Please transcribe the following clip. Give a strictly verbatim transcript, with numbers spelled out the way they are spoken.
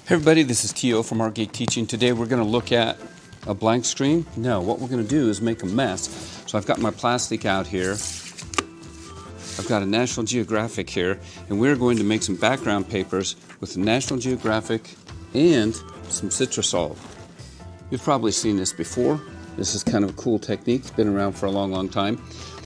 Hey everybody, this is T O from Art Geek Teaching. Today we're going to look at a blank screen. No, what we're going to do is make a mess. So I've got my plastic out here. I've got a National Geographic here, and we're going to make some background papers with the National Geographic and some Citrusol. You've probably seen this before. This is kind of a cool technique. It's been around for a long, long time.